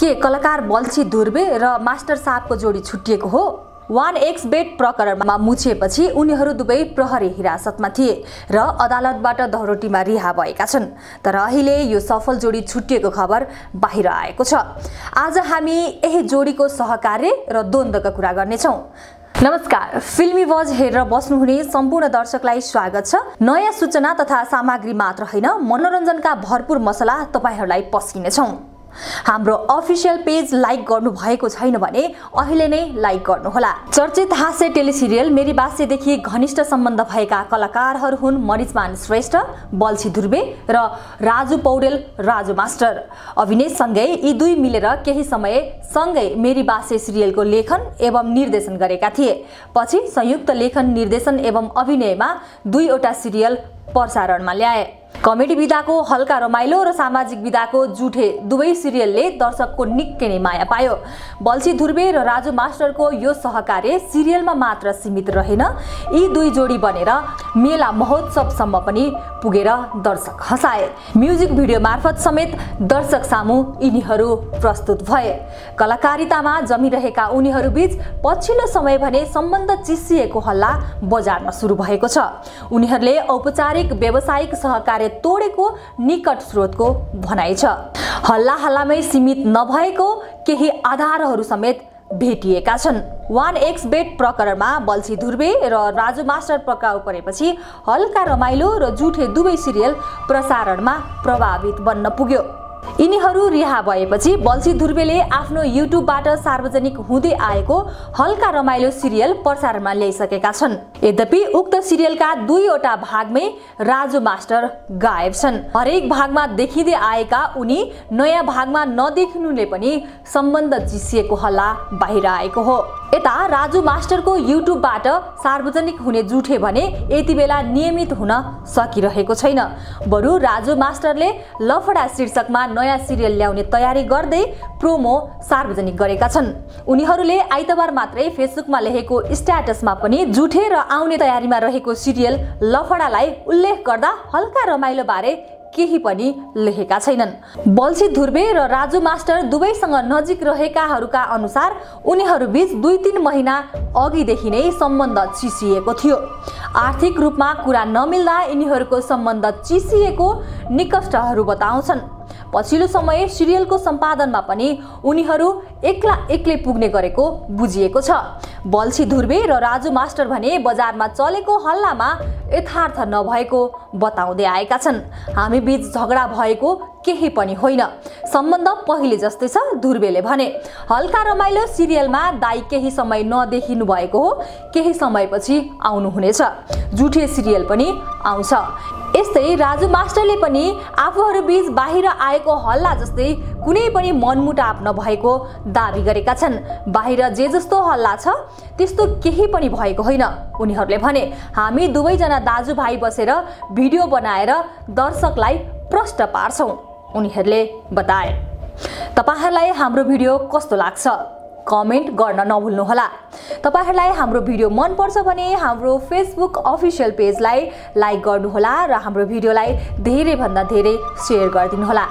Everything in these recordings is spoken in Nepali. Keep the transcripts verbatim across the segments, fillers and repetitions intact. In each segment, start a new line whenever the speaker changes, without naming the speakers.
के कलाकार बल्छी धुर्वे र मास्टर साहबको जोडी छुटिएको हो? वान एक्स बेट प्रकरणमा मुछिएपछि उनीहरू दुवै प्रहरी हिरासतमा थिए र अदालतबाट धरोटीमा रिहा भएका छन्। तर अहिले यो सफल जोडी छुटिएको खबर बाहिर आएको छ। आज हामी यही जोडीको सहकार्य र द्वन्द्वका कुरा गर्नेछौँ। नमस्कार, फिल्मी बज हेरेर बस्नुहुने सम्पूर्ण दर्शकलाई स्वागत छ। नयाँ सूचना तथा सामग्री मात्र होइन, मनोरञ्जनका भरपूर मसला तपाईहरूलाई पस्किनेछौँ। हाम्रो अफिसियल पेज लाइक गर्नु भएको छैन भने अहिले नै लाइक गर्नुहोला। चर्चित हास्य टेलिसिरियल मेरी बासेदेखि घनिष्ठ सम्बन्ध भएका कलाकारहरू हुन् मरिचमान श्रेष्ठ, बल्छी धुर्वे र राजु पौडेल राजु मास्टर। अभिनयसँगै यी दुई मिलेर केही समय सँगै मेरी बासे सिरियलको लेखन एवं निर्देशन गरेका थिए। पछि संयुक्त लेखन निर्देशन एवं अभिनयमा दुईवटा सिरियल प्रसारणमा ल्याए। कमेडी विधाको हल्का रमाइलो र सामाजिक विधाको जुठे दुवै सिरियलले दर्शकको निकै नै माया पायो। बल्छी धुर्वे र राजु मास्टरको यो सहकार्य सिरियलमा मात्र सीमित रहेन, यी दुई जोडी बनेर मेला महोत्सवसम्म पनि पुगेर दर्शक हँसाए। म्युजिक भिडियो मार्फत समेत दर्शक सामु यिनीहरू प्रस्तुत भए। कलाकारितामा जमिरहेका उनीहरू बीच पछिल्लो समय भने सम्बन्ध चिसिएको हल्ला बजारमा सुरु भएको छ। उनीहरूले औपचारिक व्यावसायिक सहकार्य तोडेको निकट स्रोतको भनाइ छ। हल्ला हल्लामै सीमित नभएको केही आधारहरू समेत भेटिएका छन्। वान एक्स बेट प्रकरणमा बल्छी धुर्वे र राजु मास्टर पक्राउ परेपछि हल्का रमाइलो र जुठे दुवै सिरियल प्रसारणमा प्रभावित बन्न पुग्यो। यिनीहरू रिहा भएपछि बल्छी धुर्वेले आफ्नो युट्युबबाट सार्वजनिक हुँदै आएको हल्का रमाइलो सिरियल प्रसारणमा ल्याइसकेका छन्। यद्यपि उक्त सिरियलका दुईवटा भागमै राजु मास्टर गायब छन्। हरेक भागमा देखिँदै आएका उनी नयाँ भागमा नदेखिनुले पनि सम्बन्ध चिसिएको हल्ला बाहिर आएको हो। यता राजु मास्टरको युट्युबबाट सार्वजनिक हुने जुठे भने यति बेला नियमित हुन सकिरहेको छैन। बरु राजु मास्टरले लफडा शीर्षकमा नयाँ सिरियल ल्याउने तयारी गर्दै प्रोमो सार्वजनिक गरेका छन्। उनीहरूले आइतबार मात्रै फेसबुकमा लेखेको स्ट्याटसमा पनि जुठे र आउने तयारीमा रहेको सिरियल लफडालाई उल्लेख गर्दा हल्का रमाइलो बारे केही पनि लेखेका छैनन्। बल्छी धुर्वे र राजु मास्टर दुवैसँग नजिक रहेकाहरूका अनुसार उनीहरू बीच दुई तीन महिना अघिदेखि नै सम्बन्ध चिसिएको थियो। आर्थिक रूपमा कुरा नमिल्दा यिनीहरूको सम्बन्ध चिसिएको निकटहरू बताउँछन्। पछिल्लो समय सिरियलको सम्पादनमा पनि उनीहरू एक्ला एक्लै पुग्ने गरेको बुझिएको छ। बल्छी धुर्वे र राजु मास्टर भने बजारमा चलेको हल्लामा यथार्थ नभएको बताउँदै आएका छन्। हामी बीच झगडा भएको केही पनि होइन, सम्बन्ध पहिले जस्तै छ, धुर्वेले भने। हल्का रमाइलो सिरियलमा दाइ केही समय नदेखिनु भएको हो, केही समयपछि आउनुहुनेछ। जुठे सिरियल पनि आउँछ। यस्तै राजु मास्टरले पनि आफूहरू बीच बाहिर आएको हल्ला जस्तै कुनै पनि मनमुटाव नभएको दाबी गरेका छन्। बाहिर जे जस्तो हल्ला छ त्यस्तो केही पनि भएको होइन। उनीहरूले भने हामी दुवैजना दाजुभाइ बसेर भिडियो बनाएर दर्शकलाई प्रष्ट पार्छौँ, उनीहरूले बताए। तपाईहरूलाई हाम्रो भिडियो कस्तो लाग्छ कमेन्ट गर्न नभुल्नुहोला। तपाईहरूलाई हाम्रो भिडियो मन पर्छ भने हाम्रो फेसबुक अफिसियल पेजलाई लाइक गर्नुहोला र हाम्रो भिडियोलाई धेरै भन्दा धेरै सेयर गरिदिनुहोला।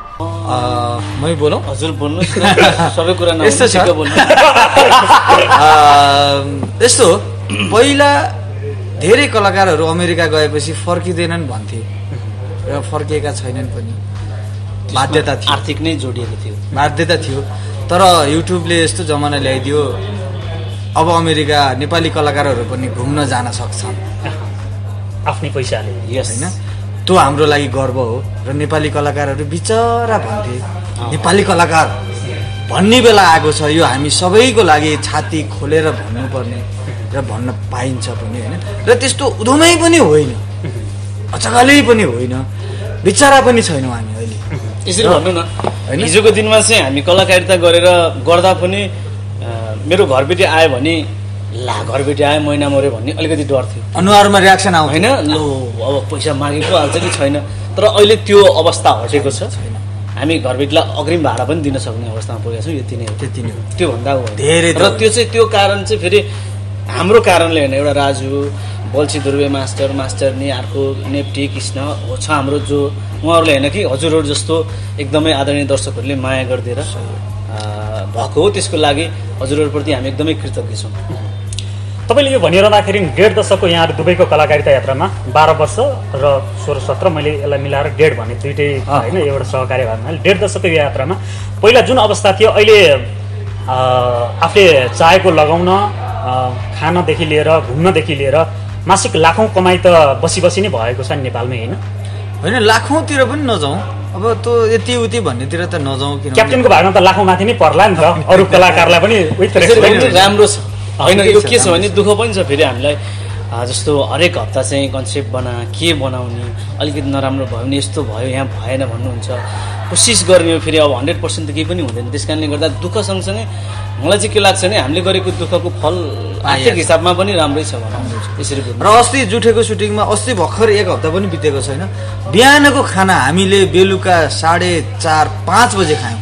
मै बोलौँ?
हजुर बोल्नुहोस् न, सबै कुरा
यस्तो छ। यस्तो पहिला धेरै कलाकारहरू अमेरिका गएपछि फर्किँदैनन् भन्थे र फर्किएका छैनन् पनि। बाध्यता थियो,
आर्थिक नै जोडिएको थियो,
बाध्यता थियो। तर युट्युबले यस्तो जमाना ल्याइदियो, अब अमेरिका नेपाली कलाकारहरू पनि घुम्न जान सक्छन्
आफ्नै पैसाले।
यस, होइन, त्यो हाम्रो लागि गर्व हो। र नेपाली कलाकारहरू बिचरा भन्थे, नेपाली कलाकार भन्ने बेला आएको छ, यो हामी सबैको लागि छाती खोलेर भन्नुपर्ने र भन्न पाइन्छ पनि, होइन। र त्यस्तो उधमै पनि होइन, अचकालै पनि होइन, बिचरा पनि छैनौँ हामी अहिले।
यसरी भन्नु न, हिजोको दिनमा चाहिँ हामी कलाकारिता गरेर गर्दा पनि मेरो घरबेटी आयो भने ला घरबेटी आयो महिना मऱ्यो भन्ने अलिकति डर थियो।
अनुहारमा रियाक्सन आउँछ
होइन, लो अब पैसा मागेको हाल्छ कि छैन। तर अहिले त्यो अवस्था हटेको छ। हामी घरबेटीलाई अग्रिम भाडा पनि दिन सक्ने अवस्थामा पुगेका छौँ। यति नै हो, त्यति नै हो, त्योभन्दा
धेरै। र
त्यो चाहिँ त्यो कारण चाहिँ फेरि हाम्रो कारणले होइन। एउटा राजु, बल्छी धुर्वे मास्टर, मास्टरनी, अर्को नेप्टी कृष्ण छ हाम्रो, जो उहाँहरूले होइन कि हजुरहरू जस्तो एकदमै आदरणीय दर्शकहरूले माया गरिदिएर भएको हो। त्यसको लागि हजुरहरूप्रति हामी एकदमै कृतज्ञ छौँ।
तपाईँले यो भनिरहँदाखेरि डेढ दशकको यहाँहरू दुबईको कलाकारिता यात्रामा बाह्र वर्ष र सोह्र सत्र मैले यसलाई मिलाएर डेढ भने दुइटै होइन एउटा सहकार्य भागमा डेढ दशकको यो यात्रामा पहिला जुन अवस्था थियो अहिले आफूले चाहेको लगाउन खानदेखि लिएर घुम्नदेखि लिएर मासिक लाखौँ कमाइ त बसी बसी नै भएको छ नि नेपालमै होइन
होइन लाखौँतिर पनि नजाउँ अब त्यो यति उति भन्नेतिर त नजाउँ किन
क्याप्टेनको भागमा त लाखौँ माथि नै पर्ला नि त अरू कलाकारलाई पनि
राम्रो छ होइन। यो के छ भने दुःख पनि छ फेरि हामीलाई जस्तो हरेक हप्ता चाहिँ कन्सेप्ट बना के बनाउने अलिकति नराम्रो भयो भने यस्तो भयो यहाँ भएन भन्नुहुन्छ कोसिस गर्ने हो फेरि अब हन्ड्रेड पर्सेन्ट त केही पनि हुँदैन। त्यस कारणले गर्दा दुःख सँगसँगै मलाई चाहिँ के लाग्छ भने हामीले गरेको दुःखको फल आर्थिक हिसाबमा पनि राम्रै छ भनौँ यसरी।
र अस्ति जुठेको सुटिङमा अस्ति भर्खर एक हप्ता पनि बितेको छैन बिहानको खाना हामीले बेलुका साढे चार पाँच बजे खायौँ।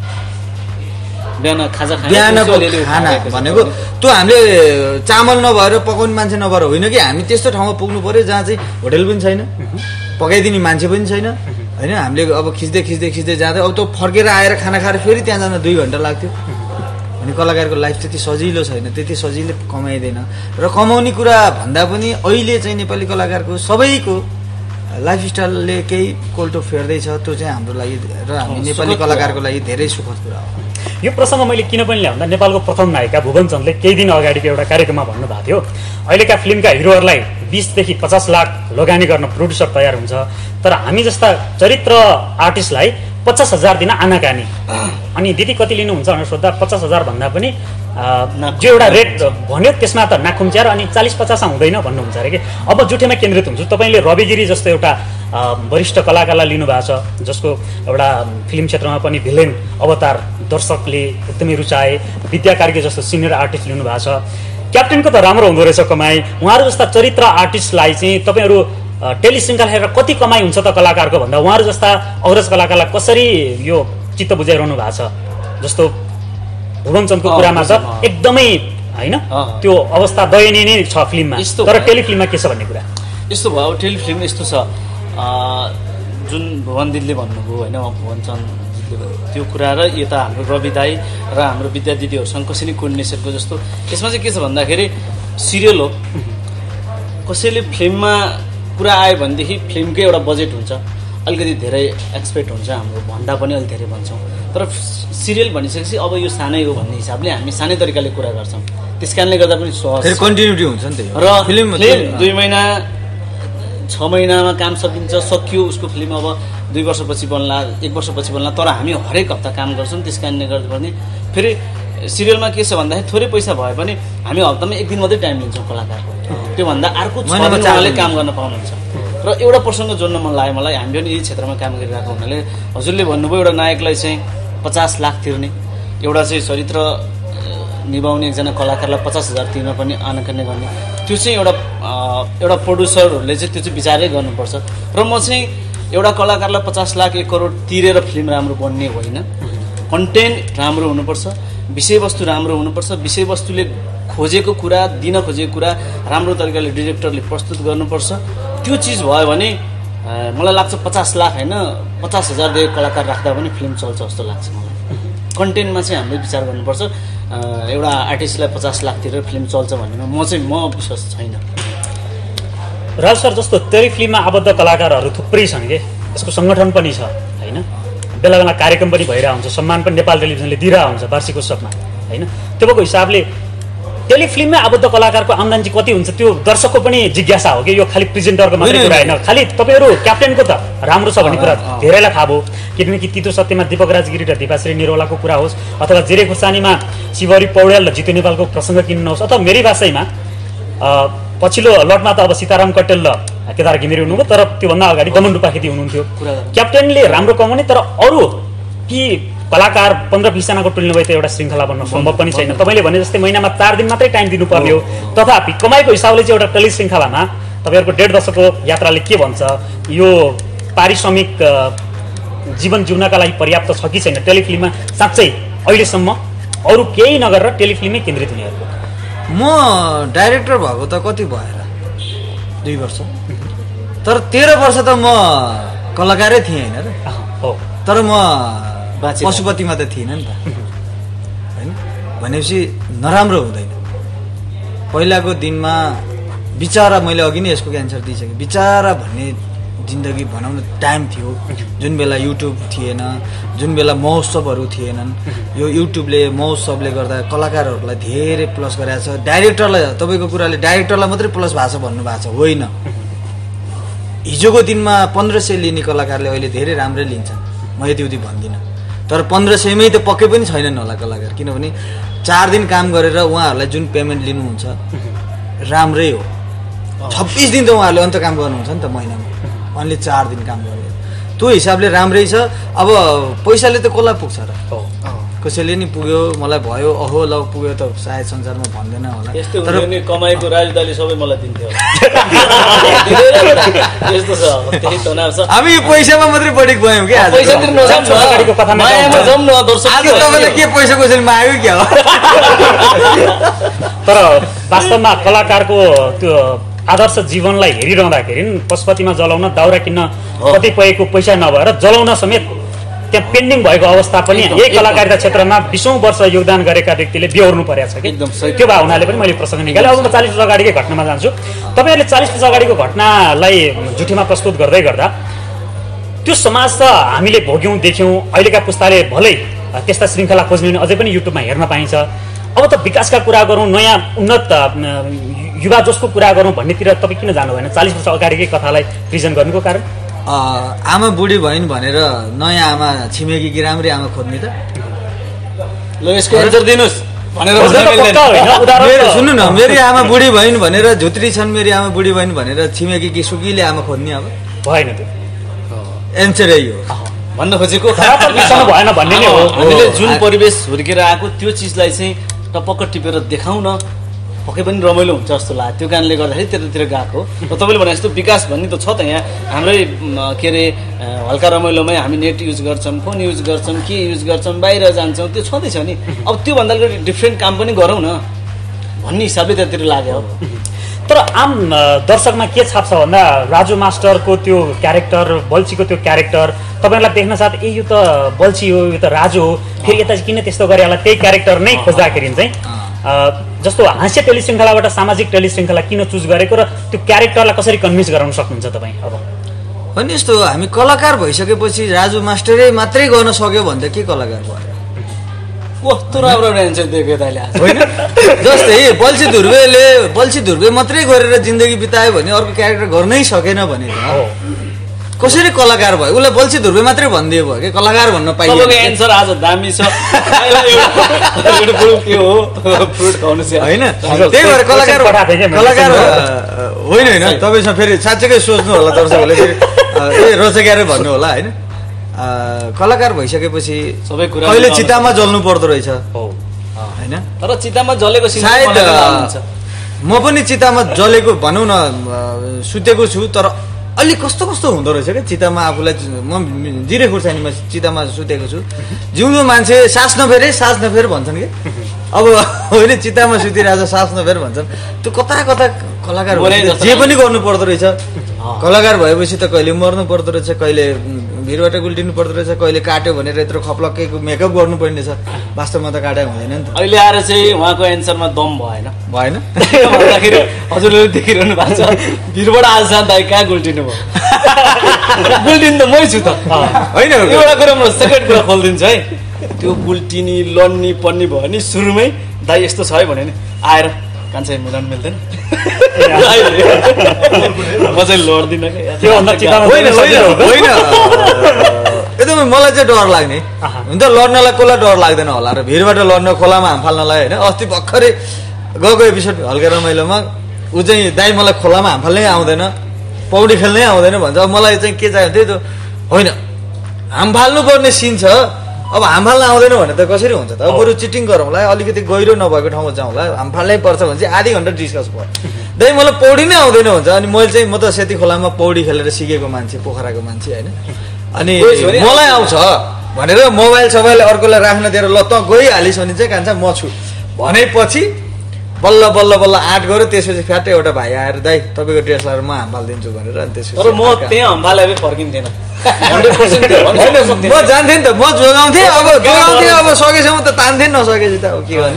बिहान खाजा
बिहानको खाना भनेको त्यो हामीले चामल नभएर पकाउने मान्छे नभएर होइन कि हामी त्यस्तो ठाउँमा पुग्नु पर्यो जहाँ चाहिँ होटल पनि छैन पकाइदिने मान्छे पनि छैन होइन। हामीले अब खिच्दै खिच्दै खिच्दै जाँदै अब त्यो फर्केर आएर खाना खाएर फेरि त्यहाँ जान दुई घन्टा लाग्थ्यो। अनि कलाकारको लाइफ त्यति सजिलो छैन त्यति सजिलो कमाइँदैन र कमाउने कुरा भन्दा पनि अहिले चाहिँ नेपाली कलाकारको सबैको लाइफस्टाइलले केही कोल्टो फेर्दैछ त्यो चाहिँ हाम्रो लागि र हामी नेपाली कलाकारको लागि धेरै सुखद कुरा हो।
यो प्रसङ्ग मैले किन पनि ल्याउँदा नेपालको प्रथम नायिका भुवन चन्दले केही दिन अगाडिको एउटा कार्यक्रममा भन्नुभएको थियो अहिलेका फिल्मका हिरोहरूलाई बिसदेखि पचास लाख लगानी गर्न प्रोड्युसर तयार हुन्छ तर हामी जस्ता चरित्र आर्टिस्टलाई पचास हजार दिन आनाकानी। अनि दिदी कति लिनुहुन्छ भनेर सोद्धा पचास हजार भन्दा पनि जो एउटा रेट भन्यो त्यसमा त नाक खुम्च्याएर अनि चालिस पचासमा हुँदैन भन्नुहुन्छ अरे कि। अब जुठेमा केन्द्रित हुन्छु तपाईँले रविगिरी जस्तो एउटा वरिष्ठ कलाकारलाई लिनुभएको छ जसको एउटा फिल्म क्षेत्रमा पनि भिलेन अवतार दर्शकले एकदमै रुचाए विद्या कार्की जस्तो सिनियर आर्टिस्ट लिनुभएको छ। क्याप्टेनको त राम्रो हुँदो रहेछ कमाइ उहाँहरू जस्ता चरित्र आर्टिस्टलाई चाहिँ तपाईँहरू टेलिश्रृङ्खला हेरेर कति कमाइ हुन्छ त कलाकारको भन्दा उहाँहरू जस्ता अग्रज कलाकारलाई कसरी यो चित्त बुझाइरहनु भएको छ जस्तो भुवन चन्दको कुरामा त एकदमै होइन त्यो अवस्था दयनीय नै छ फिल्ममा तर टेलिफिल्ममा के छ भन्ने कुरा
यस्तो भयो। टेलिफिल्म यस्तो छ जुन भुवन दिदीले भन्नुभयो होइन भुवन चन्दले त्यो कुरा र यता हाम्रो रवि दाई र हाम्रो विद्या दिदीहरूसँग कसैले कोर्डिनेसनको जस्तो यसमा चाहिँ के छ भन्दाखेरि सिरियल हो कसैले फिल्ममा कुरा आयो भनेदेखि फिल्मकै एउटा बजेट हुन्छ अलिकति धेरै एक्सपेक्ट हुन्छ हाम्रो भन्दा पनि अलिक धेरै भन्छौँ तर सिरियल भनिसकेपछि अब यो सानै हो भन्ने हिसाबले हामी सानै तरिकाले कुरा गर्छौँ त्यस कारणले गर्दा पनि सहज
कन्टिन्युटी हुन्छ नि
र फिल्म दुई महिना छ महिनामा काम सकिन्छ सकियो उसको फिल्म अब दुई वर्षपछि बन्ला एक वर्षपछि बन्ला तर हामी हरेक हप्ता काम गर्छौँ त्यस कारणले गर्दा पनि फेरि सिरियलमा के छ भन्दाखेरि थोरै पैसा भए पनि हामी हप्तामा एक दिन मात्रै टाइम लिन्छौँ कलाकारको त्योभन्दा अर्को छ दिन उहाँले काम गर्न पाउनुहुन्छ र एउटा प्रसङ्ग जोड्न मन लाग्यो मलाई हामी पनि यही क्षेत्रमा काम गरिरहेको हुनाले हजुरले भन्नुभयो एउटा नायकलाई चाहिँ पचास लाख तिर्ने एउटा चाहिँ चरित्र निभाउने एकजना कलाकारलाई पचास हजार तिर्न पनि आनाकानी गर्ने त्यो चाहिँ एउटा एउटा प्रड्युसरहरूले चाहिँ त्यो चाहिँ विचारै गर्नुपर्छ र म चाहिँ एउटा कलाकारलाई पचास लाख एक करोड तिरेर फिल्म राम्रो बन्ने होइन कन्टेन्ट राम्रो हुनुपर्छ विषयवस्तु राम्रो हुनुपर्छ विषयवस्तुले खोजेको कुरा दिन खोजेको कुरा राम्रो तरिकाले डिरेक्टरले प्रस्तुत गर्नुपर्छ त्यो चिज भयो भने मलाई लाग्छ पचास लाख होइन पचास हजार दिएको कलाकार राख्दा पनि फिल्म चल्छ जस्तो लाग्छ मलाई। कन्टेन्टमा चाहिँ हामीले विचार गर्नुपर्छ एउटा आर्टिस्टलाई पचास लाख तिरेर फिल्म चल्छ भन्नेमा म चाहिँ म विश्वास छैन।
राज सर जस्तो टेलिफिल्ममा आबद्ध कलाकारहरू थुप्रै छन् कि यसको सङ्गठन पनि छ होइन बेला बेला कार्यक्रम पनि भइरहेको हुन्छ सम्मान पनि नेपाल टेलिभिजनले दिइरहेको हुन्छ वार्षिक उत्सवमा होइन त्यो भएको हिसाबले टेलिफिल्ममै आबद्ध कलाकारको आम्दानी चाहिँ कति हुन्छ त्यो दर्शकको पनि जिज्ञासा हो कि यो खालि प्रेजेन्टरको मात्रै कुरा होइन खालि तपाईँहरू क्याप्टेनको त राम्रो छ भन्ने कुरा धेरैलाई थाहा भयो किनकि तितो सत्यमा दीपक राज गिरी र दीपाश्री निरौलाको कुरा होस् अथवा जेरे खुर्सानीमा शिवरी पौड्याल र जितु नेपालको प्रसङ्ग किन्नु होस् अथवा मेरी भाषामा पछिल्लो लटमा त अब सीताराम कटेल र केदार घिमिरे हुनुभयो तर त्योभन्दा अगाडि दमन रूपाखेती हुनुहुन्थ्यो। क्याप्टेनले राम्रो कमाउने तर अरू कि कलाकार पन्ध्र बिसजनाको टोलीले भए त एउटा श्रृङ्खला बन्न सम्भव पनि छैन। तपाईँले भने जस्तै महिनामा चार दिन मात्रै टाइम दिनुपर्ने हो तथापि कमाइको हिसाबले चाहिँ एउटा टेली श्रृङ्खलामा तपाईँहरूको डेढ दशकको यात्राले के भन्छ यो पारिश्रमिक जीवन जिउनका लागि पर्याप्त छ कि छैन टेलिफिल्ममा साँच्चै अहिलेसम्म अरू केही नगरेर टेलिफिल्ममै केन्द्रित हुनेहरूको।
म डाइरेक्टर भएको त कति भएर दुई वर्ष तर तेह्र वर्ष त म कलाकारै थिएँ होइन र तर म पशुपतिमा त थिइनँ नि त भनेपछि नराम्रो हुँदैन। पहिलाको दिनमा बिचारा, मैले अघि नै यसको एन्सर दिइसकेँ, बिचारा भन्ने जिन्दगी बनाउन टाइम थियो, जुन बेला युट्युब थिएन, जुन बेला महोत्सवहरू थिएनन्। यो युट्युबले महोत्सवले गर्दा कलाकारहरूलाई धेरै प्लस गरेको छ। डाइरेक्टरलाई, तपाईँको कुराले डाइरेक्टरलाई मात्रै प्लस भएको छ भन्नुभएको छ, होइन। हिजोको दिनमा पन्ध्र सय लिने कलाकारले अहिले धेरै राम्रै लिन्छन्, म यति उति भन्दिनँ। तर पन्ध्र सयमै त पक्कै पनि छैनन् होला कलाकार, किनभने चार दिन काम गरेर उहाँहरूलाई जुन पेमेन्ट लिनुहुन्छ राम्रै हो। छब्बिस दिन त उहाँहरूले अन्त काम गर्नुहुन्छ नि त महिनामा, अन्ली चार दिन काम गरेर, त्यो हिसाबले राम्रै छ। अब पैसाले त कसलाई पुग्छ र? कसैले नि पुग्यो, मलाई भयो, अहो ल पुग्यो त सायद संसारमा भन्दैन होला।
तर कमाइको राजदाली सबै मलाई दिन्थ्यो। यस्तो छ, त्यही तनाव छ।
हामी पैसामा मात्रै बढी गयौँ कि आज।
पैसा तिर्नु नजाम न, मायामा जाउँ न दर्शक।
आज तपाईँले के पैसा कसैले माग्यो क्या हो?
तर वास्तवमा कलाकारको त्यो आदर्श जीवनलाई हेरिरहँदाखेरि पशुपतिमा जलाउन दाउरा किन्न कतिपयको पैसा नभएर जलाउन समेत त्यहाँ पेन्डिङ भएको अवस्था पनि यही कलाकारिता क्षेत्रमा बिसौँ वर्ष योगदान गरेका व्यक्तिले बिहोर्नु परेको छ कि त्यो भए हुनाले पनि मैले प्रसङ्ग निकालेँ। अब म चालिस वर्ष अगाडिकै घटनामा जान्छु। तपाईँहरूले चालिस वर्ष अगाडिको घटनालाई जुठीमा प्रस्तुत गर्दै गर्दा त्यो समाज त हामीले भोग्यौँ, देख्यौँ। अहिलेका पुस्ताले भलै त्यस्ता श्रृङ्खला खोज्ने अझै पनि युट्युबमा हेर्न पाइन्छ। अब त विकासका कुरा गरौँ, नयाँ उन्नत युवा जोसको कुरा गरौँ भन्नेतिर तपाईँ किन जानु भएन? चालिस वर्ष अगाडिकै कथालाई प्रिजेन्ट गर्नुको कारण?
आमा बुढी भइन् भनेर नयाँ आमा छिमेकी कि राम्रै आमा खोज्ने त?
ल यसको एन्सर दिनुहोस् भनेर
सुन्नु न, मेरी आमा बुढी भइन् भनेर झुत्री छन्, मेरी आमा बुढी भइन् भनेर छिमेकी कि सुकीले आमा खोज्ने? अब
भएन, त्यो
एन्सरै हो
भन्न खोजेको।
भएन भन्ने नै हो।
हामीले जुन परिवेश हुर्केर आएको त्यो चिजलाई चाहिँ टपक्क टिपेर देखाउँ न, पक्कै पनि रमाइलो हुन्छ जस्तो लाग्यो। त्यो कारणले गर्दाखेरि त्यतातिर गएको र तपाईँले भने जस्तो विकास भन्ने त छ त यहाँ हाम्रै के अरे हल्का रमाइलोमै हामी नेट युज गर्छौँ, फोन युज गर्छौँ, के युज गर्छौँ, बाहिर जान्छौँ, त्यो छँदैछ नि। अब त्योभन्दा डिफ्रेन्ट काम पनि गरौँ न भन्ने हिसाबले त्यतातिर लाग्यो।
तर आम दर्शकमा के छाप छ भन्दा राजु मास्टरको त्यो क्यारेक्टर, बल्छीको त्यो क्यारेक्टर तपाईँहरूलाई देख्न साथ ए यो त बल्छी हो, यो त राजु हो, फेरि यता किन त्यस्तो गरे होला, त्यही क्यारेक्टर नै खोज्दाखेरि चाहिँ जस्तो हास्य टेलिश्रृङ्खलाबाट सामाजिक टेलिश्रृङ्खला किन चुज गरेको र त्यो क्यारेक्टरलाई कसरी कन्भिन्स गराउन सक्नुहुन्छ तपाईँ? अब
अनि यस्तो हामी कलाकार भइसकेपछि राजु मास्टरै मात्रै गर्न सक्यो भने त के कलाकार भयो?
कस्तो राम्रो एन्सर दिएको तैँले
होइन? जस्तै बल्छी धुर्वेले बल्छी धुर्वे मात्रै गरेर जिन्दगी बितायो भने अर्को क्यारेक्टर गर्नै सकेन भने कसरी कलाकार भयो? उसलाई बल्छी धुर्वे मात्रै भनिदियो भयो कि कलाकार भन्न पाइयो?
एन्सर आज दामी छ
होइन? त्यही भएर कलाकार कलाकार होइन होइन तपाईँसँग फेरि साँच्चैकै सोच्नु होला दर्शकहरूले, फेरि ए रोचकारै भन्नु होला होइन। कलाकार भइसकेपछि सबै कुरा कहिले चितामा जल्नु पर्दो रहेछ होइन?
तर चितामा जलेको
सायद म पनि चितामा जलेको भनौँ न, सुतेको छु, तर अलि कस्तो कस्तो हुँदो रहेछ क्या चितामा आफूलाई। म जिरे खुर्सानीमा चितामा सुतेको छु, जिउँदो मान्छे सास नफेरे सास नफेर भन्छन् कि, अब होइन चितामा सुतिरहेको सास नफेर भन्छन्। त्यो कता कता कलाकार जे पनि गर्नु पर्दो रहेछ। कलाकार भएपछि त कहिले मर्नु पर्दो रहेछ, कहिले भिरबाट गुल्टिनु पर्दो रहेछ, कहिले काट्यो भनेर यत्रो खप्लक्केको मेकअप गर्नु पर्ने छ। वास्तवमा त काट्या हुँदैन नि त।
अहिले आएर चाहिँ उहाँको एन्सरमा दम भएन
भएन
भन्दाखेरि हजुरले देखिरहनु भएको छ भिरबाट आज दाइ कहाँ गुल्टिनु भयो? गुल्टिनु त मै छु त
होइन?
एउटा कुरा म सेकेन्ड कुरा खोलिदिन्छु है। त्यो गुल्टिनी लड्नी पर्ने भयो नि सुरुमै दाइ यस्तो छ है भने नि आएर कान्छा मिलाउनु मिल्दैन, म चाहिँ लड्दिनँ
एकदमै। मलाई चाहिँ डर लाग्ने हुन्छ, लड्नलाई कसलाई डर लाग्दैन होला र भिरबाट लड्न, खोलामा हाम फाल्नलाई होइन। अस्ति भर्खरै गएको एपिसोड हल्का रमाइलोमा ऊ चाहिँ दाइ मलाई खोलामा हाम फाल्नै आउँदैन, पौडी खेल्नै आउँदैन भन्छ। अब मलाई चाहिँ के चाहियो त्यही त होइन, हाम फाल्नुपर्ने सिन छ, अब हाम फाल्न आउँदैन भने त कसरी हुन्छ त? अब बरु चिटिङ गरौँला, अलिकति गहिरो नभएको ठाउँमा जाउँला, हाम फाल्नै पर्छ भने चाहिँ आधी घन्टा डिस्कस भयो। दाइ मलाई पौडी नै आउँदैन हुन्छ, अनि मैले चाहिँ म त सेती खोलामा पौडी खेलेर सिकेको मान्छे, पोखराको मान्छे होइन। अनि मलाई आउँछ भनेर मोबाइल सोबाइल अर्कोलाई राख्न दिएर ल त गइहालिस् भने चाहिँ कान्छ म छु भनेपछि बल्ल बल्ल बल्ल आँट गऱ्यो त्यसपछि फ्याट्टै एउटा भाइ आएर दाइ तपाईँको ड्रेस लगाएर म हाम्फालिदिन्छु भनेर अनि त्यसपछि
तर म त्यहाँ हम्बाले फर्किन्थेन हन्ड्रेड पर्सेन्ट
म जान्थेँ नि त म जोगाउँथेँ अब जोगाउँथेँ अब सकेसम्म त तान्थेँ नसकेपछि त अब के गर्ने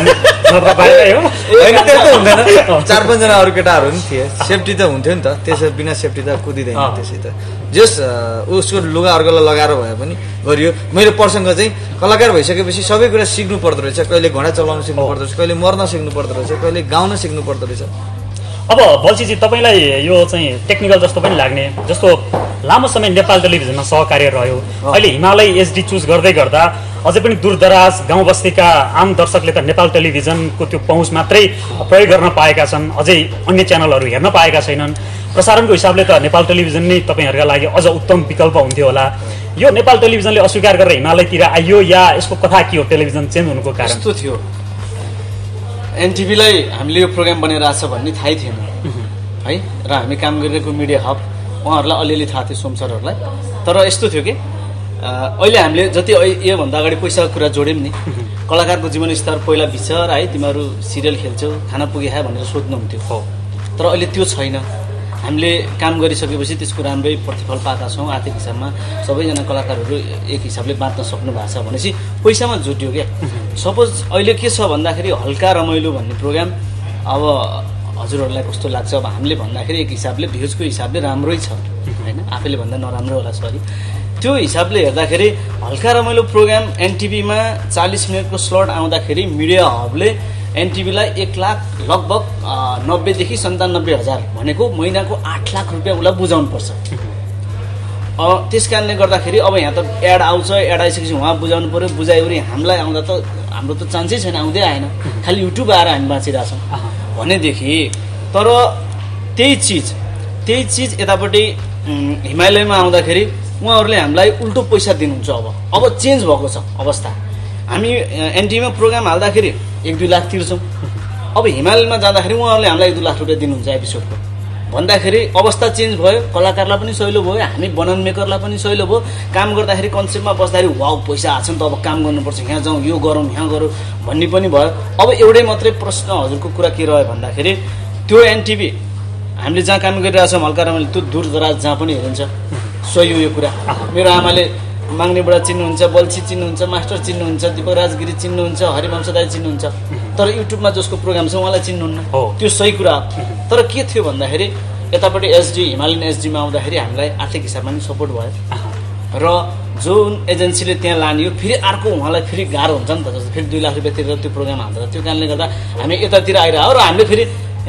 होइन त्यस्तो हुँदैन चार पाँचजना अरू केटाहरू पनि थिए सेफ्टी त हुन्थ्यो नि त त्यसो बिना सेफ्टी त कुदिँदैन त्यसै त जस उसको लुगा अर्कोलाई लगाएर भए पनि गरियो मेरो प्रसङ्ग चाहिँ कलाकार भइसकेपछि सबै कुरा सिक्नु पर्दो रहेछ कहिले घोडा चलाउनु सिक्नु पर्दो रहेछ कहिले मर्न सिक्नु पर्दो रहेछ कहिले गाउन सिक्नु पर्दो रहेछ
अब बल्छीजी तपाईँलाई यो चाहिँ टेक्निकल जस्तो पनि लाग्ने जस्तो लामो समय नेपाल टेलिभिजनमा सहकार्य रह्यो अहिले हिमालय एचडी चुज गर्दै गर्दा अझै पनि दूरदराज गाउँ बस्तीका आम दर्शकले त नेपाल टेलिभिजनको त्यो पहुँच मात्रै प्रयोग गर्न पाएका छन् अझै अन्य च्यानलहरू हेर्न पाएका छैनन् प्रसारणको हिसाबले त नेपाल टेलिभिजन नै तपाईँहरूका लागि अझ उत्तम विकल्प हुन्थ्यो होला यो नेपाल टेलिभिजनले अस्वीकार गरेर हिमालयतिर आइयो या यसको कथा के हो टेलिभिजन चेन्ज हुनुको कारण
यस्तो थियो एनटिभीलाई हामीले यो प्रोग्राम बनाइरहेछ भन्ने थाहै थिएन है र हामी काम गरिरहेको मिडिया हब उहाँहरूलाई अलिअलि थाहा थियो सोम सरहरूलाई तर यस्तो थियो कि अहिले हामीले जति योभन्दा अगाडि पैसाको कुरा जोड्यौँ नि कलाकारको जीवनस्तर पहिला विचार है तिमीहरू सिरियल खेल्छौ खाना पुगे है भनेर सोध्नुहुन्थ्यो तर अहिले त्यो छैन हामीले काम गरिसकेपछि त्यसको राम्रै प्रतिफल पाएका छौँ आर्थिक हिसाबमा सबैजना कलाकारहरू एक हिसाबले बाँच्न सक्नु भएको छ भनेपछि पैसामा जुट्यो क्या सपोज अहिले के छ भन्दाखेरि हल्का रमाइलो भन्ने प्रोग्राम अब हजुरहरूलाई कस्तो लाग्छ अब हामीले भन्दाखेरि एक हिसाबले भ्युजको हिसाबले राम्रै छ होइन आफैले भन्दा नराम्रो होला सरी त्यो हिसाबले हेर्दाखेरि हल्का रमाइलो प्रोग्राम एनटिभीमा चालिस मिनटको स्लट आउँदाखेरि मिडिया हबले एनटिभीलाई एक लाख लगभग नब्बेदेखि सन्तानब्बे हजार भनेको महिनाको आठ लाख रुपियाँ उसलाई बुझाउनु पर्छ त्यस कारणले गर्दाखेरि अब यहाँ त एड आउँछ एड आइसकेपछि उहाँ बुझाउनु पऱ्यो बुझायो हामीलाई आउँदा त हाम्रो त चान्सै छैन आउँदै आएन खालि युट्युब आएर हामी बाँचिरहेछौँ भनेदेखि तर त्यही चिज त्यही चिज यतापट्टि हिमालयमा आउँदाखेरि उहाँहरूले हामीलाई उल्टो पैसा दिनुहुन्छ अब अब चेन्ज भएको छ अवस्था हामी एनटिभीमा प्रोग्राम हाल्दाखेरि एक दुई लाख तिर्छौँ अब हिमालयमा जाँदाखेरि उहाँहरूले हामीलाई एक दुई लाख रुपियाँ दिनुहुन्छ एपिसोडको भन्दाखेरि अवस्था चेन्ज भयो कलाकारलाई पनि सहिलो भयो हामी बनाउन मेकरलाई पनि सहिलो भयो काम गर्दाखेरि कन्सेप्टमा बस्दाखेरि वाउ पैसा आएको छ नि त अब काम गर्नुपर्छ यहाँ जाउँ यो गरौँ यहाँ गरौँ भन्ने पनि भयो अब एउटै मात्रै प्रश्न हजुरको कुरा के रह्यो भन्दाखेरि त्यो एनटिभी हामीले जहाँ काम गरिरहेछौँ हल्का रमाइलो त्यो दूर दराज जहाँ पनि हेरिन्छ सही हो यो कुरा मेरो आमाले माग्नेबाट चिन्नुहुन्छ बल्छी चिन्नुहुन्छ मास्टर चिन्नुहुन्छ दिपक राजगिरी चिन्नुहुन्छ हरिवंश दाई चिन्नुहुन्छ तर युट्युबमा जसको प्रोग्राम छ उहाँलाई चिन्नुहुन्न त्यो सही कुरा तर के थियो भन्दाखेरि यतापट्टि एसडी हिमालयन एसडीमा आउँदाखेरि हामीलाई आर्थिक हिसाबमा पनि सपोर्ट भयो र जुन एजेन्सीले त्यहाँ लाने फेरि अर्को उहाँलाई फेरि गाह्रो हुन्छ नि त जस्तो फेरि दुई लाख रुपियाँ तिरेर त्यो प्रोग्राम हाल्दा त्यो कारणले गर्दा हामी यतातिर आइरह्यो र हामीले फेरि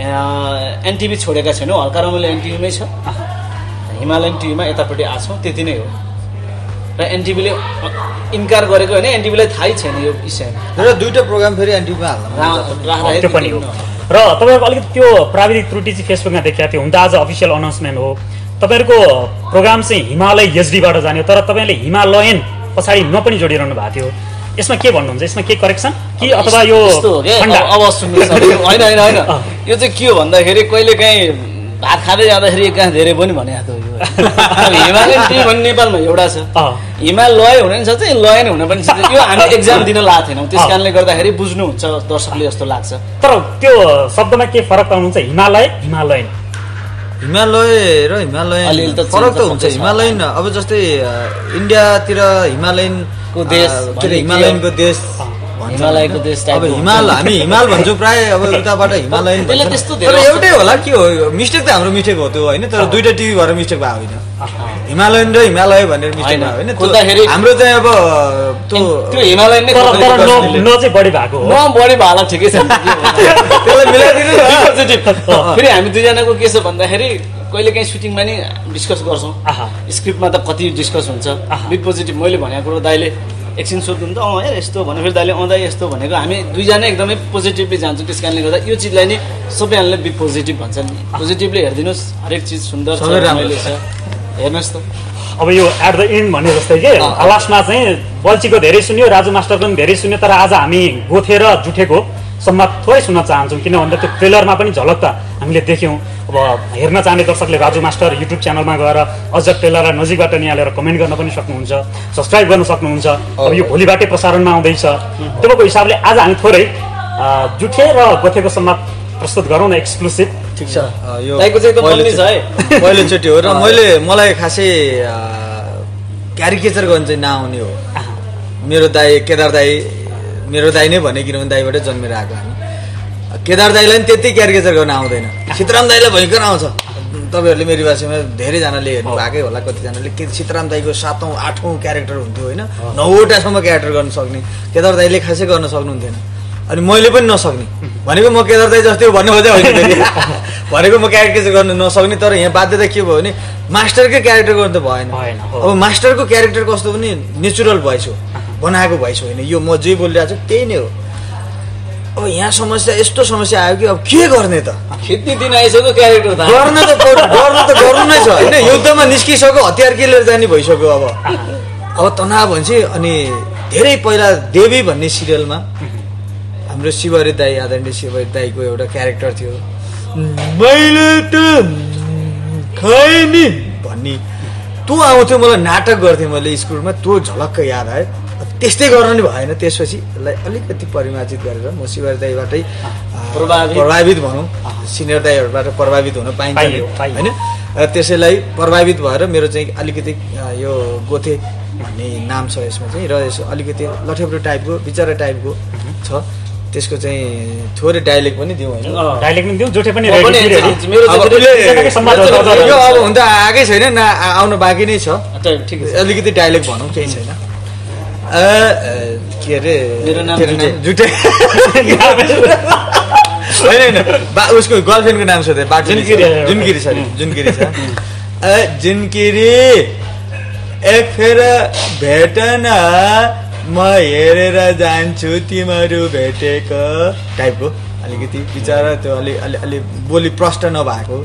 एनटिभी छोडेका छैनौँ हल्का रमाइलो एनटिभीमै छ हिमालयन टिभीमा यतापट्टि आएको छौँ त्यति नै हो र एनटिभीले इन्कार गरेको होइन एनटिभीलाई थाहै छैन यो विषयमा
र दुईवटा प्रोग्राम फेरि एनटिभीमा हाल्नु
पनि हो र तपाईँहरूको अलिकति त्यो प्राविधिक त्रुटि चाहिँ फेसबुकमा देखाएको थियो हुन त आज अफिसियल अनाउन्समेन्ट हो तपाईँहरूको प्रोग्राम चाहिँ हिमालय एचडीबाट जाने तर तपाईँले हिमालयन पछाडि न पनि जोडिरहनु भएको थियो यसमा के भन्नुहुन्छ यसमा के करेक्सन कि अथवा यो
अब सुन्नुहोस् होइन होइन होइन यो चाहिँ के हो भन्दाखेरि कहिले काहीँ भात खाँदै जाँदाखेरि कहाँ धेरै पनि भनेको थियो हिमालयन टी भन्ने नेपालमा एउटा छ हिमालय हुने पनि छ चाहिँ लयन हुन पनि छ यो हामी एक्जाम दिन लाएको थिएनौँ त्यस कारणले गर्दाखेरि बुझ्नुहुन्छ दर्शकले जस्तो लाग्छ
तर त्यो शब्दमा के फरक पाउनुहुन्छ हिमालय हिमालयन
हिमालय र हिमालयन फरक त हुन्छ हिमालयन अब जस्तै इन्डियातिर हिमालयनको
देश
हिमालयनको देश
हिमालयको देश
अब हिमाल हामी हिमाल भन्छौँ प्राय अब उताबाट हिमालयन तर एउटै होला के हो मिस्टेक त हाम्रो मिस्टेक हो त्यो होइन तर दुईटा टिभी भएर मिस्टेक भएको होइन हिमालयन र हिमालय भनेर मिस्टेक भएको होइन हाम्रो चाहिँ अब
त्यो हिमालयन नै
चाहिँ बढी भएको हो
न बढी भएको ठिकै छ
त्यसलाई मिलाइदिनु
फेरि हामी दुईजनाको के छ भन्दाखेरि कहिले काहीँ सुटिङमा नि डिस्कस गर्छौँ स्क्रिप्टमा त कति डिस्कस हुन्छ बी पोजिटिभ मैले भनेको कुरो दाइले एकछिन सोध्नुहुन्छ अँ यार यस्तो भने फेरि दाइले आउँदा यस्तो भनेको हामी दुईजना एकदमै पोजिटिभली जान्छौँ त्यस कारणले गर्दा यो चिजलाई नि सबैजनाले बी पोजिटिभ भन्छन् नि पोजिटिभली हेरिदिनुहोस् हरेक चिज सुन्दर छ रमाइलो छ हेर्नुहोस् त
अब यो एट द एन्ड भने जस्तै के लास्टमा चाहिँ बल्छीको धेरै सुन्यो राजु मास्टरको पनि धेरै सुन्यो तर आज हामी गोथेर जुठेको सम्म थोरै सुन्न चाहन्छौँ किन भन्दा त्यो ट्रेलरमा पनि झलक त हामीले देख्यौँ अब हेर्न चाहने दर्शकले राजु मास्टर युट्युब च्यानलमा गएर अझ ट्रेलरलाई नजिकबाट निहालेर कमेन्ट गर्न पनि सक्नुहुन्छ सब्सक्राइब गर्न सक्नुहुन्छ अब यो भोलिबाटै प्रसारणमा आउँदैछ त्यो हिसाबले आज हामी थोरै जुठे र गोथेको संवाद प्रस्तुत गरौँ न एक्सक्लुसिभ।
ठिक छ
यो
दाइको चाहिँ एकदम फन्नी छ है
पहिलोचोटि हो र मैले मलाई खासै क्यारिकेचर गर्न चाहिँ नआउने हो। मेरो दाई केदार दाई मेरो दाई नै भने किनभने दाईबाटै जन्मेर आएको हामी। केदार दाईलाई पनि त्यति क्यारिकेचर गर्न आउँदैन, सीताराम दाईलाई भयङ्कर आउँछ। तपाईँहरूले मेरो भाषामा धेरैजनाले हेर्नु भएकै होला, कतिजनाले के सीताराम दाईको सातौँ आठौँ क्यारेक्टर हुन्थ्यो होइन, नौवटासम्म क्यारेक्टर गर्न सक्ने। केदार दाईले खासै गर्न सक्नुहुन्थेन, अनि मैले पनि नसक्ने। भनेको म केदार दाई जस्तै हो भन्नु खोजेँ होइन, भनेको म क्यारेक्टर गर्न नसक्ने। तर यहाँ बाध्यता के भयो भने मास्टरकै क्यारेक्टर गर्नु त भएन। अब मास्टरको क्यारेक्टर कस्तो पनि नेचुरल भोइस हो, बनाएको भोइस होइन। यो म जे बोलिरहेको छु त्यही नै हो। अब यहाँ समस्या यस्तो समस्या आयो कि अब के गर्ने त,
खेद्ने दिन आइसक्यो क्यारेक्टर त
गर्न त गर्न त गर्नु नै छ होइन। युद्धमा निस्किसक्यो, हतियार के लिएर जाने भइसक्यो। अब अब तनाव हुन्छ। अनि धेरै पहिला देवी भन्ने सिरियलमा हाम्रो शिवहरी दाई, आदरणीय शिवहरी दाईको एउटा क्यारेक्टर थियो, मैले त खैनी भन्ने त्यो आउँथ्यो। मलाई नाटक गर्थेँ मैले स्कुलमा, त्यो झलक्क याद आयो। त्यस्तै गर्न नि भएन। त्यसपछि यसलाई अलिकति परिमार्जित गरेर म शिवहरी दाईबाटै प्रभावित भनौँ, सिनियर दाईहरूबाट प्रभावित हुन पाइन्छ होइन। र त्यसैलाई प्रभावित भएर मेरो चाहिँ अलिकति यो गोथे भन्ने नाम छ यसमा चाहिँ, र यसो अलिकति लठेब्रो टाइपको विचारा टाइपको छ। त्यसको चाहिँ थोरै डाइलेक्ट पनि दिउँ होइन,
डाइलेक्ट पनि दिउँ, जोठे पनि
यो अब हुन त आएकै छैन, न आउनु बाँकी नै छ। अलिकति डाइलेक्ट भनौँ, केही छैन। के अरे जुटे होइन होइन, उसको गर्लफ्रेन्डको नाम सोधे, जुनगिरी जुनगिरी छ जुनगिरी छ जुनगिरी एक फेर भेट न, म हेरेर जान्छु तिमीहरू भेटेको टाइपको अलिकति विचार। त्यो अलि अलि अलि बोली प्रष्ट नभएको,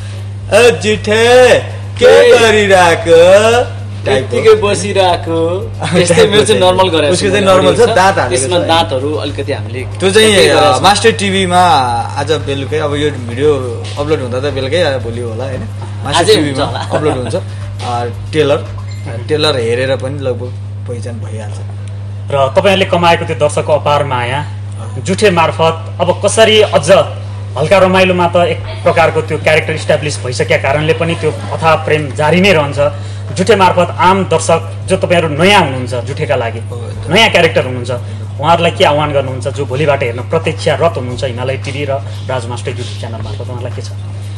जुठे के गरिरहेको
त्यतिकै बसिरहेको। त्यस्तै मेरो चाहिँ नर्मल गरेको
उसको चाहिँ नर्मल छ। दाँत
त्यसमा दाँतहरू अलिकति हामीले
त्यो चाहिँ मास्टर टिभीमा आज बेलुकै, अब यो भिडियो अपलोड हुँदा त बेलुकै भोलि होला होइन, मास्टर टिभीमा अपलोड हुन्छ। टेलर टेलर हेरेर पनि लगभग पहिचान भइहाल्छ।
र तपाईँहरूले कमाएको त्यो दर्शकको अपार माया जुठे मार्फत अब कसरी अझ हल्का रमाइलोमा त एक प्रकारको त्यो क्यारेक्टर इस्टाब्लिस भइसकेका कारणले पनि त्यो अथाह प्रेम जारी नै रहन्छ। जुठे मार्फत आम दर्शक जो तपाईँहरू नयाँ हुनुहुन्छ, जुठेका लागि नयाँ क्यारेक्टर हुनुहुन्छ, उहाँहरूलाई के आह्वान गर्नुहुन्छ जो भोलिबाट हेर्न प्रतीक्षारत हुनुहुन्छ हिमालय टिभी र राज मास्टर युट्युब च्यानल मार्फत? उहाँहरूलाई के छ?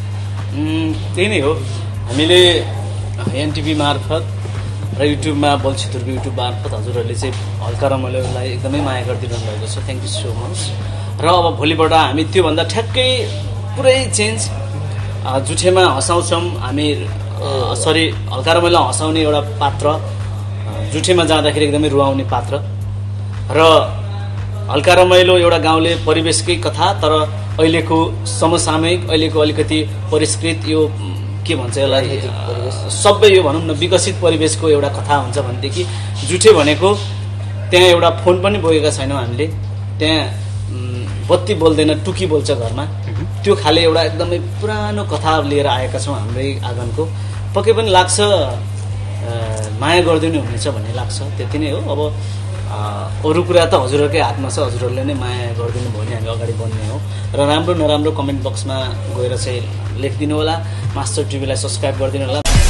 त्यही नै हो, हामीले एनटिभी मार्फत र युट्युबमा बोल्छी ध्रुव युट्युब मार्फत हजुरहरूले चाहिँ हल्का रमाइलोलाई एकदमै माया गरिदिनु भएको छ। Thank you so much. र अब भोलिबाट हामी त्योभन्दा ठ्याक्कै पुरै चेन्ज, जुठेमा हँसाउँछौँ हामी, सरी हल्का रमाइलो हँसाउने एउटा पात्र, जुठेमा जाँदाखेरि एकदमै रुवाउने पात्र, र हल्का रमाइलो एउटा गाउँले परिवेशकै कथा, तर अहिलेको समसामयिक, अहिलेको अलिकति परिष्कृत यो के भन्छ यसलाई, सबै यो भनौँ न विकसित परिवेशको एउटा कथा हुन्छ भनेदेखि जुठे भनेको त्यहाँ एउटा फोन पनि बोकेका छैनौँ हामीले, त्यहाँ बत्ती बोल्दैन टुकी बोल्छ घरमा, त्यो खाले एउटा एकदमै पुरानो कथा लिएर आएका छौँ हाम्रै आँगनको। पक्कै पनि लाग्छ माया गरिदिनु हुनेछ भन्ने लाग्छ, त्यति नै हो। अब अरू कुरा त हजुरहरूकै हातमा छ, हजुरहरूले नै माया गरिदिनु भयो भने हामी अगाडि बढ्ने हो। र राम्रो नराम्रो कमेन्ट बक्समा गएर चाहिँ लेखिदिनु होला, मास्टर टिभीलाई सब्सक्राइब गरिदिनु होला।